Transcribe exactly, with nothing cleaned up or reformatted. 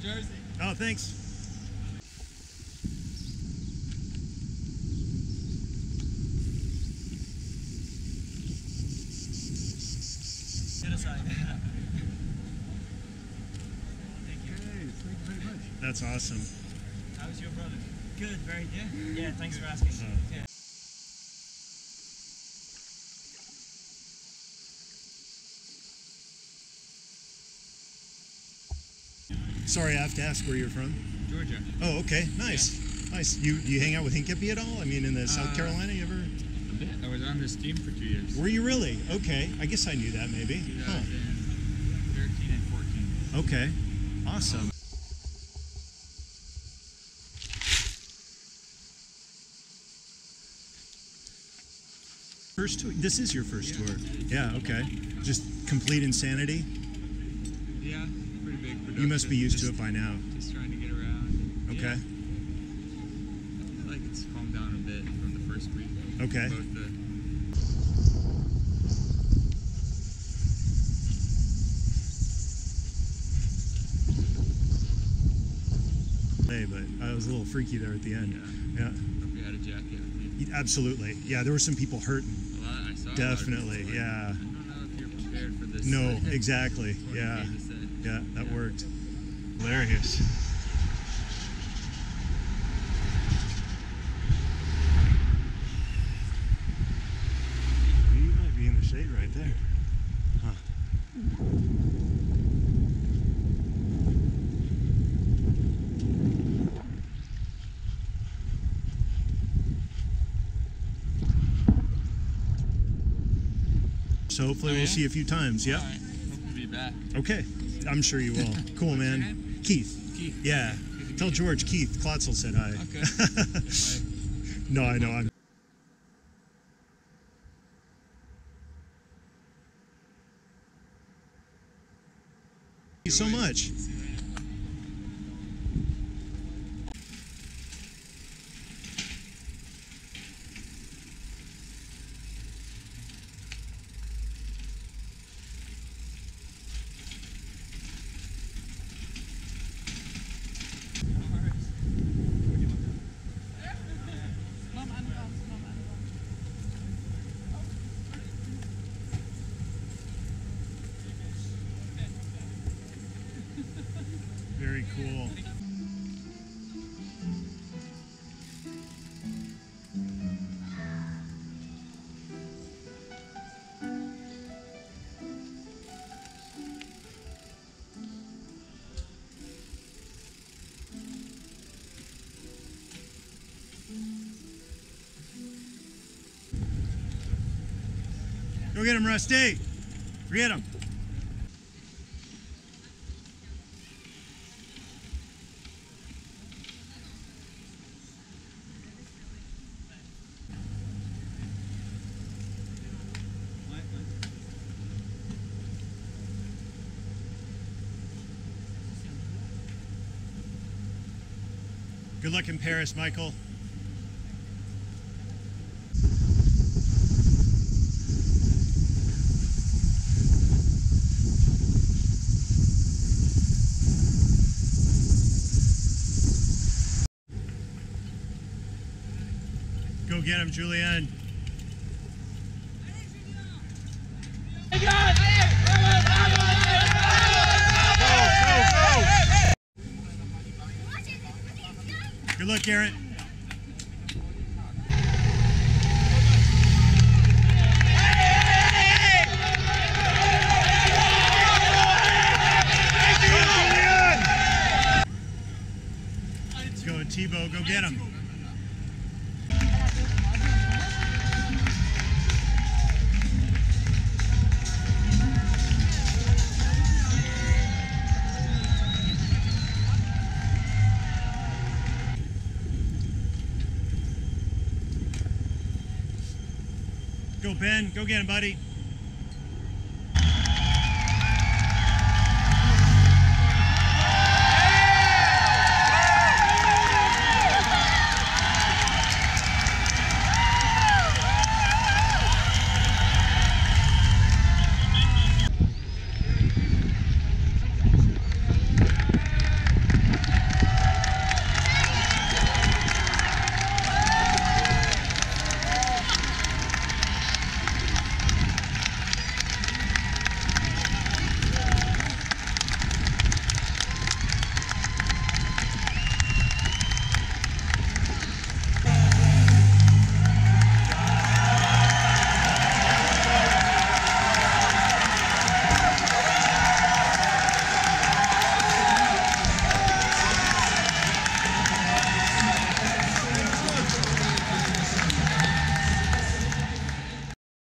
jersey. Oh, thanks. Get aside. Thank you. Hey, thank you very much. That's awesome. How's your brother? Good, very good. Yeah, thanks for asking. Uh, yeah. Sorry, I have to ask where you're from. Georgia. Oh, okay, nice, yeah. nice. You you hang out with Hincapie at all? I mean, in the uh, South Carolina, you ever? A bit. I was on his team for two years. Were you really? Okay, I guess I knew that maybe. Huh. thirteen and fourteen. Okay, awesome. First tour. This is your first yeah. tour. Yeah. Okay. Just complete insanity. Yeah, pretty big production. You must be used just, to it by now. Just trying to get around. Okay. Yeah. I feel like it's calmed down a bit from the first week. Okay. Both the Hey, but I was a little freaky there at the end. Yeah. Yeah. Hope you had a jacket with you. Absolutely. Yeah, there were some people hurting. A lot, I saw Definitely. A lot of Yeah. I don't know if you're prepared for this. No, exactly. Yeah. Yeah, that yeah. worked. Hilarious. You might be in the shade right there. Huh. So hopefully Oh, yeah? we'll see you a few times. Yep. All right. Hope to be back. Okay. I'm sure you will. Cool, What's man. your name? Keith. Keith. Yeah. Tell George Keith Klotzel said hi. Okay. No, I know. I'm. Thank you so much. Very cool. Go get him, Rusty. Forget him. Good luck in Paris, Michael. Go get him, Julianne. Good luck, Garrett. Let's go, Tebow. Go get him. Go, Ben. Go get him, buddy.